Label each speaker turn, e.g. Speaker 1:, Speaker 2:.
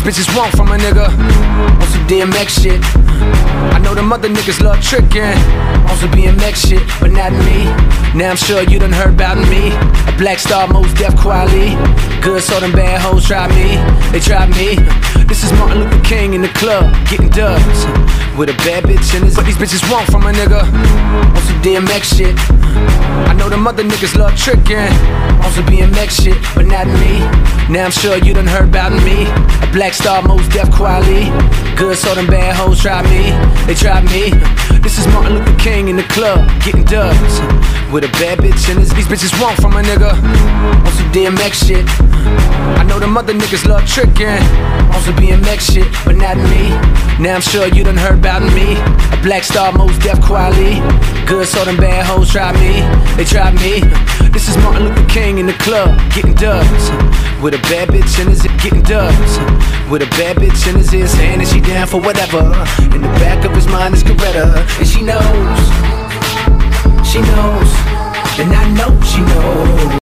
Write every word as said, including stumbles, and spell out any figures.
Speaker 1: bitches want from a nigga. On some D M X shit. I know them other niggas love tricking on some B M X shit, but not me. Now I'm sure you done heard about me. A black star, most deaf quality. Good, so them bad hoes try me. They try me. This is Martin Luther King in the club, getting dubs with a bad bitch in his. What these bitches want from a nigga on some D M X shit. I know them other niggas love tricking on some B M X shit, but not me. Now I'm sure you done heard about me. A black star, most deaf quality. Good, so them bad hoes try me. They try me. This is Martin Luther King in the club, getting dubs with a bad bitch in his. These bitches want from a nigga on some D M X shit. I know them other niggas love tricking on some B M X shit, but not me. Now I'm sure you done heard about me. A black star, most deaf quality. Good, so them bad hoes try me. They try me. This is Martin Luther King in the club, getting dubs with a bad bitch in his. Getting dubs with a bad bitch in his ear, saying that she down for whatever. In the back of his mind is Coretta, and she knows, she knows, and I know she knows.